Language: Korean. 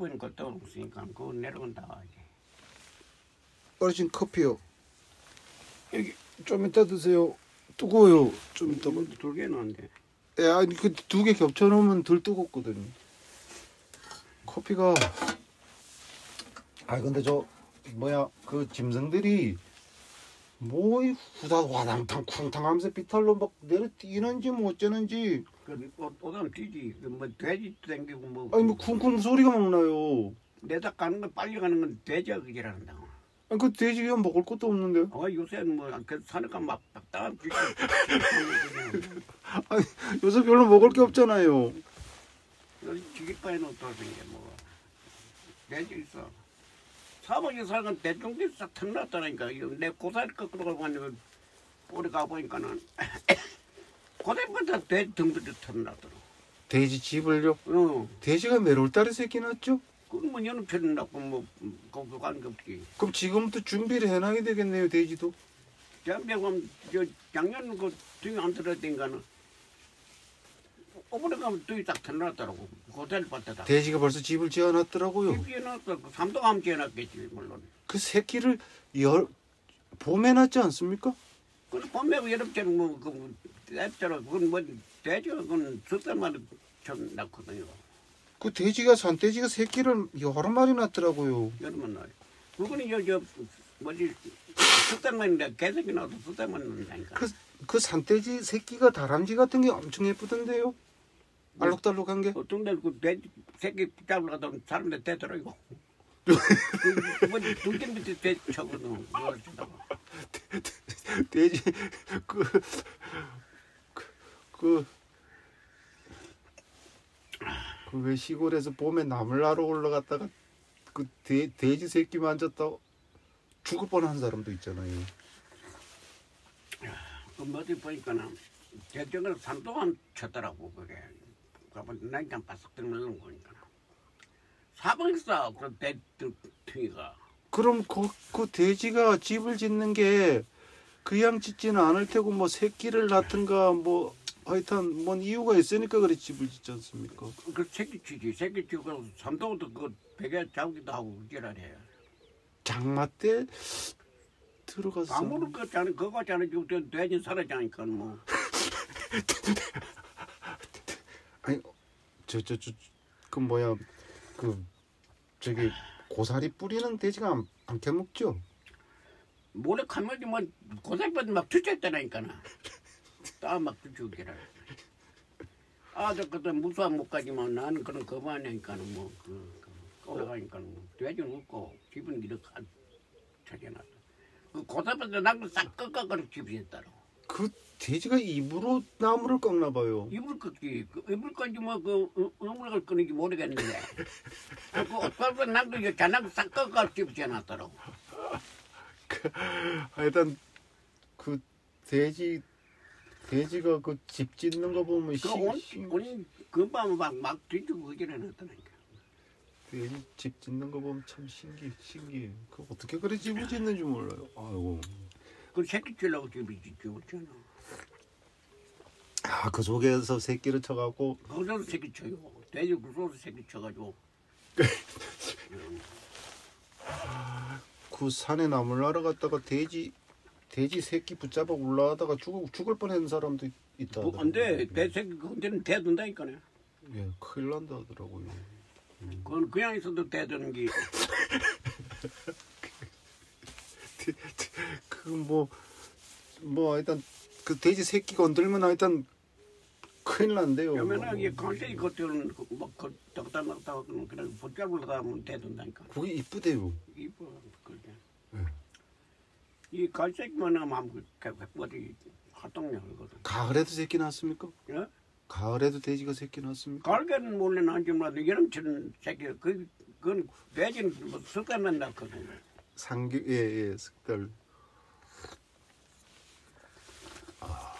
보이는 것도 없으니까 그거 내려간다. 어르신 커피요. 여기 좀 이따 드세요. 뜨거워요. 좀 이따. 두 개는 안 돼. 예, 아니 그 두 개 겹쳐 놓으면 덜 뜨겁거든요. 커피가. 아 근데 저 뭐야 그 짐승들이 뭐 후다 와당탕 쿵탕 하면서 비탈로 막 내려 뛰는지 뭐 어쩌는지. 오다면 뛰지. 뭐 돼지 땡기고 뭐. 아니 뭐 쿵쿵 소리가 막 나요. 내다 가는 건 빨리 가는 건 돼지가 그게란다. 아니 그 돼지가 먹을 것도 없는데. 요새는 뭐 산에 가면 막 딱딱한 쥐. 아니 요새 별로 먹을 게 없잖아요. 지기파에는 어떠신 게 뭐. 돼지 있어. 사막에 살건 대중들이 싹 틈났다니까. 내 고사리 거꾸로 가고 왔는데 오래 가보니까는 고사리보다 돼지 등들이 틈났더라. 돼지 집을요? 돼지가 몇 월 달에 새끼 낳죠? 그건 뭐 여름철에 낳고 뭐 거기 가는 게 없지. 그럼 지금부터 준비를 해놔야 되겠네요, 돼지도. 대한민국 저 작년 그 등이 안 들어댄가는 오버에 가면 등이 딱 틈났더라고. 고사리 밭에다. 돼지가 벌써 집을 지어놨더라고요. 집 지어놨어. 그 삼도감 지어놨겠지 물론. 그 새끼를 봄에 낳지 않습니까? 그 봄에 여름철에 뭐그 앱처럼 그건 뭐 돼지가 그건 숫살만 좀 낳거든요. 그 산돼지가 새끼를 여러 마리 낳더라고요. 여름은 나요. 그거는 저 뭐지 숫살만 개새끼 나도 숫살만 낳는다니까. 그 산돼지 새끼가 다람쥐 같은 게 엄청 예쁘던데요. 알록달록한 게. 어떤 데그 돼지 새끼 잡으러 가다 사람들 대더라고. 뭐 두개 밑에 돼지 쳐거든. 돼지 왜 시골에서 봄에 나물 나러 올라갔다가 그 돼지 새끼 만졌다 죽을 뻔한 사람도 있잖아요. 그 어디 보니까는 대정을 산도감 쳤더라고 그게. 그러면 난장 바싹 들는 거니까. 사방에서 그 돼지가. 그럼 그 돼지가 집을 짓는 게 그냥 짓지는 않을 테고 뭐 새끼를 낳든가 뭐 하여튼 뭔 이유가 있으니까 그래 집을 짓지 않습니까? 그 새끼치지. 새끼치고 산도도 그 베개 잡기도 하고 그러래. 장마 때 들어갔어. 아무런 것 같지 않아. 그거 같지 않아. 지금 돼지 살아자니까 뭐. 아니 그 뭐야 그 저기 고사리 뿌리는 돼지가 안 캐먹죠? 모래 가면이 뭐 고사리밭 막 투쳤다니까나. 딱 투치기라. 저 그때 무수한 못 가지만 나는 그런 거만하니까는 올라가니까는 돼지는 없고 집은 이렇게 찾아놨다. 그 고사리밭에 나무 싹 꺾어가지고 집이 있다로. 그 돼지가 입으로 나무를 꺾나 봐요. 입을 꺾지. 입을 꺾지 음을 꺾는지 모르겠는데. 그 옷갈고 나무 자나무 싹 꺾어가지고 집이 해놨더라고. 하여튼 그 돼지가 그 집 짓는 거 보면 금방 막 뒤지고 그기를 해놨다니까. 돼지 집 짓는 거 보면 참 신기해. 그 어떻게 그래 집을 짓는지 몰라요. 아이고. 그 새끼 치려고 집이 짓지 없잖아. 그 속에서 새끼를 쳐갖고. 거기서 새끼 쳐요. 돼지 그 속에서 새끼 쳐가지고. 그 산에 나물 나러 갔다가 돼지 새끼 붙잡아 올라가다가 죽을 뻔한 사람도 있다. 안 돼. 돼 새끼 그때는 대든다니까네. 예, 큰일 난다 하더라고요. 그건 그냥 있어도 대드는 게. 하여튼 그 돼지 새끼 건들면 하여튼 큰일 난대요. 그러면 이게 강세기 것들은 막그 딱딱딱딱 그냥 붙잡으러 가면 대든다니까. 그게 이쁘대요. 이뻐 그게. 네. 이 갈색만 하면 어디 활동량이거든. 가을에도 새끼 낳습니까? 예? 가을에도 돼지가 새끼 낳습니까? 가을에는 몰래 낳지만 여름철은 새끼 그건 돼지는 뭐 숫달만 낳거든. 예, 습달.